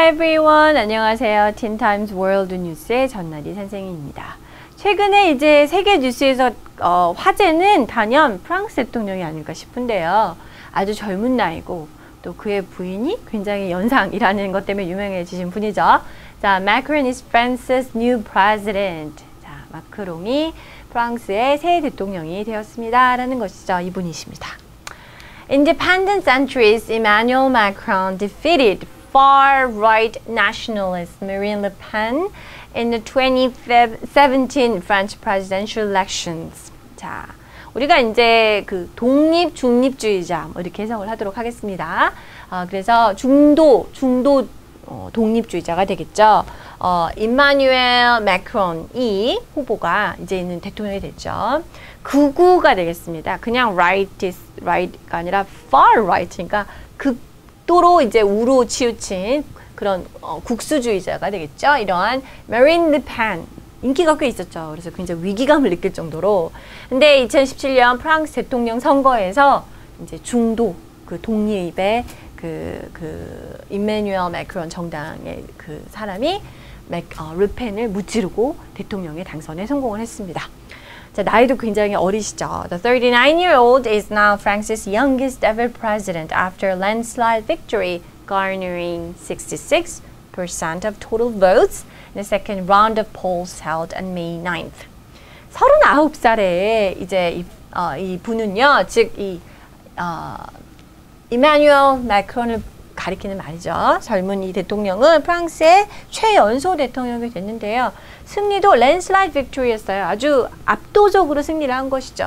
Hi everyone. 안녕하세요. Teen Times World News의 전나리 선생님입니다. 최근에 이제 세계 뉴스에서 화제는 단연 프랑스 대통령이 아닐까 싶은데요. 아주 젊은 나이고 또 그의 부인이 굉장히 연상이라는 것 때문에 유명해지신 분이죠. 자, Macron is France's new president. 자, 마크롱이 프랑스의 새 대통령이 되었습니다. 라는 것이죠. 이분이십니다. Independent centrist Emmanuel Macron defeated far-right nationalist Marine Le Pen in the 2017 French presidential elections. 자, 우리가 이제 그 독립 중립주의자 이렇게 해석을 하도록 하겠습니다. 그래서 중도 독립주의자가 되겠죠. 임마뉴엘 매크론이 후보가 이제는 대통령이 됐죠. 극우가 되겠습니다. 그냥 right가 아니라 far right, 그러니까 극도로 이제 우로 치우친 그런 국수주의자가 되겠죠. 이러한 Marine Le Pen 인기가 꽤 있었죠. 그래서 굉장히 위기감을 느낄 정도로. 근데 2017년 프랑스 대통령 선거에서 이제 중도 그 독립의 그 임마뉴엘 매크론 정당의 그 사람이 르펜을 무찌르고 대통령의 당선에 성공을 했습니다. 자, 나이도 굉장히 어리시죠. The 39-year-old is now France's youngest ever president after a landslide victory, garnering 66% of total votes in the second round of polls held on May 9th. 39살에 이제 이 분은요, 즉 이마뉴엘 매크론을 가리키는 말이죠. 젊은 이 대통령은 프랑스의 최연소 대통령이 됐는데요. 승리도 랜슬라이드 빅토리였어요. 아주 압도적으로 승리를 한 것이죠.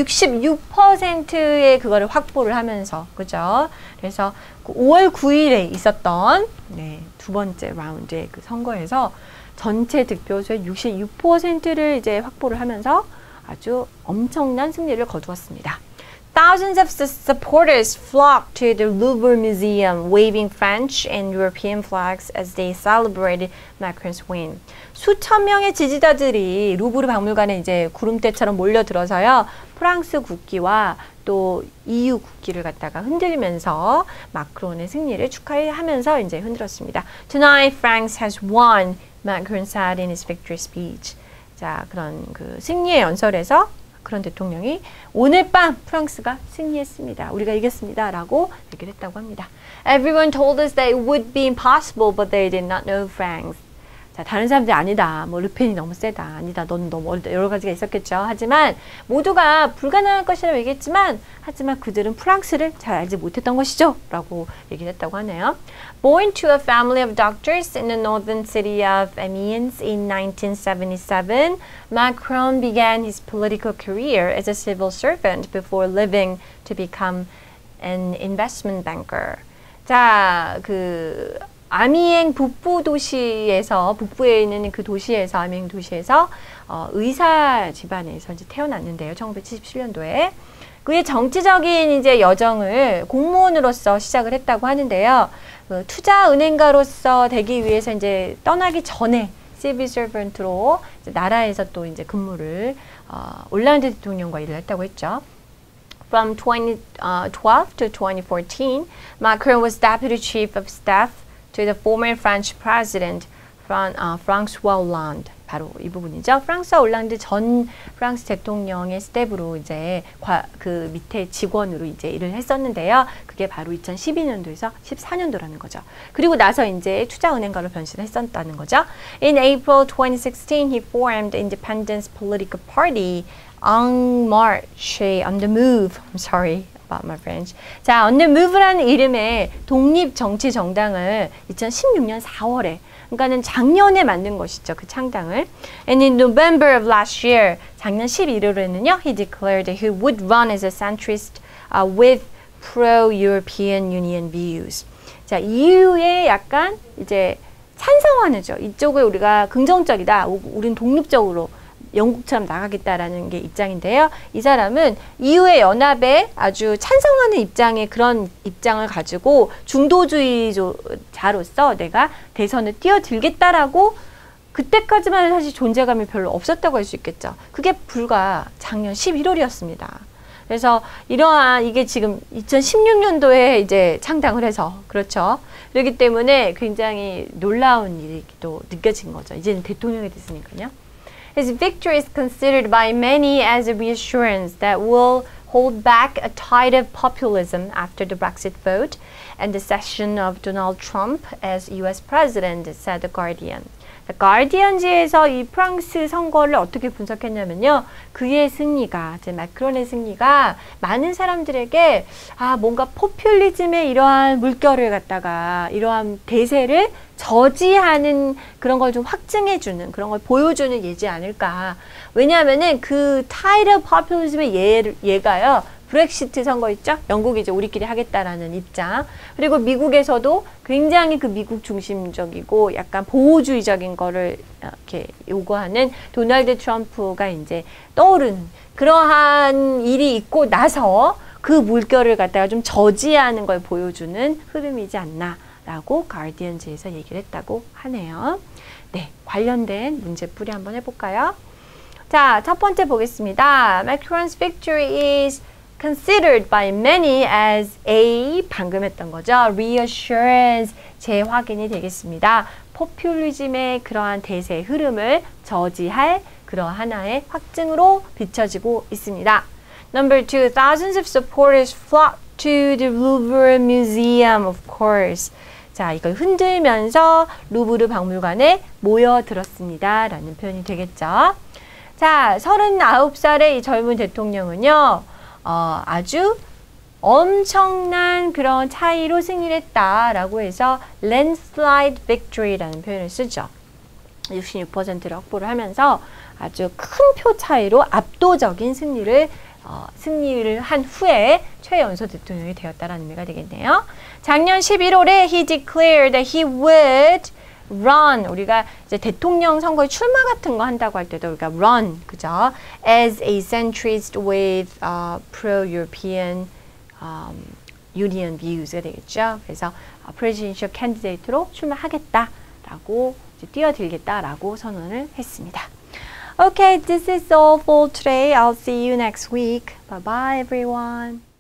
66%의 그거를 확보를 하면서, 그죠? 그래서 5월 9일에 있었던 두 번째 라운드의 그 선거에서 전체 득표수의 66%를 이제 확보를 하면서 아주 엄청난 승리를 거두었습니다. Thousands of supporters flocked to the Louvre Museum, waving French and European flags as they celebrated Macron's win. 수천 명의 지지자들이 루브르 박물관에 이제 구름대처럼 몰려들어서요, 프랑스 국기와 또 EU 국기를 갖다가 흔들면서 마크론의 승리를 축하하면서 이제 흔들었습니다. Tonight, France has won, Macron said in his victory speech. 자, 그런 그 승리의 연설에서 그런 대통령이 오늘 밤 프랑스가 승리했습니다. 우리가 이겼습니다. 라고 얘기를 했다고 합니다. Everyone told us that it would be impossible, but they did not know France. 자, 다른 사람들이 아니다. 뭐 르펜이 너무 세다. 아니다. 넌 너무 어리다. 여러 가지가 있었겠죠. 하지만 모두가 불가능할 것이라고 얘기했지만 하지만 그들은 프랑스를 잘 알지 못했던 것이죠. 라고 얘기를 했다고 하네요. Born to a family of doctors in the northern city of Amiens in 1977, Macron began his political career as a civil servant before leaving to become an investment banker. 자, 아미엥 북부 도시에서, 북부에 있는 그 도시에서, 아미엥 도시에서 의사 집안에서 이제 태어났는데요. 1977년도에. 그의 정치적인 이제 여정을 공무원으로서 시작을 했다고 하는데요. 투자은행가로서 되기 위해서 이제 떠나기 전에 시빌 서번트로 나라에서 또 이제 근무를 올란드 대통령과 일을 했다고 했죠. From 2012 to 2014, Macron was deputy chief of staff to the former French president, François Hollande. 바로 이 부분이죠. 프랑스와 올랑드 전 프랑스 대통령의 스텝으로 이제 그 밑에 직원으로 이제 일을 했었는데요. 그게 바로 2012년도에서 14년도라는 거죠. 그리고 나서 이제 투자은행가로 변신했었다는 거죠. In April 2016, he formed the Independence Political Party, En Marche, On the Move. I'm sorry about my French. 자, On the Move라는 이름의 독립 정치 정당을 2016년 4월에 그러니까는 작년에 만든 것이죠. 그 창당을. And in November of last year, 작년 11월에는요, he declared that he would run as a centrist with pro-European Union views. 자, EU에 약간 이제 찬성하는죠. 이쪽을 우리가 긍정적이다. 우린 독립적으로 영국처럼 나가겠다라는 게 입장인데요. 이 사람은 EU의 연합에 아주 찬성하는 입장의 그런 입장을 가지고 중도주의자로서 내가 대선을 뛰어들겠다라고 그때까지만 사실 존재감이 별로 없었다고 할 수 있겠죠. 그게 불과 작년 11월이었습니다. 그래서 이러한 이게 지금 2016년도에 이제 창당을 해서 그렇죠. 그렇기 때문에 굉장히 놀라운 일이 또 느껴진 거죠. 이제는 대통령이 됐으니까요. His victory is considered by many as a reassurance that will hold back a tide of populism after the Brexit vote and the session of Donald Trump as US president, said the Guardian. 가디언지에서 이 프랑스 선거를 어떻게 분석했냐면요. 그의 승리가, 이제 마크론의 승리가 많은 사람들에게 뭔가 포퓰리즘의 이러한 물결을 갖다가 이러한 대세를 저지하는 그런 걸 좀 확증해주는 그런 걸 보여주는 예지 않을까. 왜냐하면은 그 타이드 포퓰리즘의 예가요. 브렉시트 선거 있죠? 영국이 이제 우리끼리 하겠다라는 입장. 그리고 미국에서도 굉장히 그 미국 중심적이고 약간 보호주의적인 거를 이렇게 요구하는 도널드 트럼프가 이제 떠오르는 그러한 일이 있고 나서 그 물결을 갖다가 좀 저지하는 걸 보여주는 흐름이지 않나라고 가디언즈에서 얘기를 했다고 하네요. 네, 관련된 문제풀이 한번 해볼까요? 자, 첫 번째 보겠습니다. Macron's victory is considered by many as a 방금 했던 거죠. reassurance 재확인이 되겠습니다. 포퓰리즘의 그러한 대세 흐름을 저지할 그러한 하나의 확증으로 비춰지고 있습니다. Number two, thousands of supporters flocked to the Louvre Museum, of course. 자, 이걸 흔들면서 루브르 박물관에 모여들었습니다. 라는 표현이 되겠죠. 자, 39살의 이 젊은 대통령은요. 아주 엄청난 그런 차이로 승리를 했다라고 해서 landslide victory라는 표현을 쓰죠. 66%를 확보를 하면서 아주 큰 표 차이로 압도적인 승리를 한 후에 최연소 대통령이 되었다라는 의미가 되겠네요. 작년 11월에 he declared that he would run, 우리가 이제 대통령 선거에 출마 같은 거 한다고 할 때도 우리가 run, 그죠? As a centrist with pro-European Union views가 되겠죠. 그래서 presidential candidate로 출마하겠다라고 이제 뛰어들겠다라고 선언을 했습니다. Okay, this is all for today. I'll see you next week. Bye bye, everyone.